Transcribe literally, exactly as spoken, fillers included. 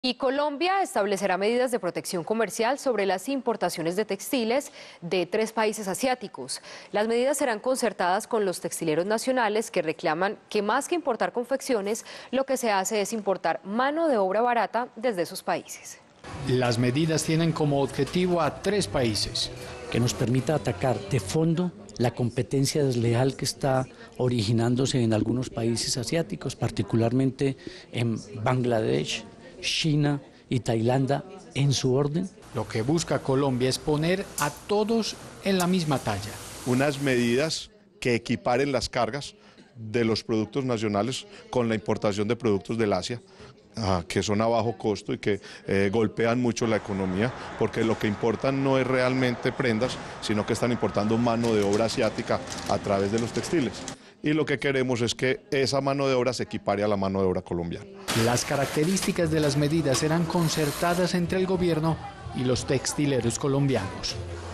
Y Colombia establecerá medidas de protección comercial sobre las importaciones de textiles de tres países asiáticos. Las medidas serán concertadas con los textileros nacionales que reclaman que más que importar confecciones, lo que se hace es importar mano de obra barata desde esos países. Las medidas tienen como objetivo a tres países. Que nos permita atacar de fondo la competencia desleal que está originándose en algunos países asiáticos, particularmente en Bangladesh, China y Tailandia en su orden. Lo que busca Colombia es poner a todos en la misma talla. Unas medidas que equiparen las cargas de los productos nacionales con la importación de productos del Asia, ah, que son a bajo costo y que eh, golpean mucho la economía, porque lo que importan no es realmente prendas, sino que están importando mano de obra asiática a través de los textiles. Y lo que queremos es que esa mano de obra se equipare a la mano de obra colombiana. Las características de las medidas serán concertadas entre el gobierno y los textileros colombianos.